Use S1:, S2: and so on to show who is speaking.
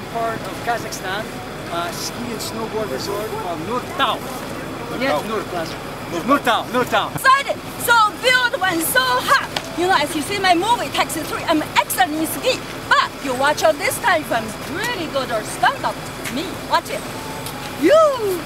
S1: part of Kazakhstan, ski and snowboard resort called Nurtau. Nurtau.
S2: Excited, so beautiful and so hot. You know, as you see my movie, Taxi 3, I'm excellent in ski. But you watch out this time if I'm really good or stand up. Me, watch it. You!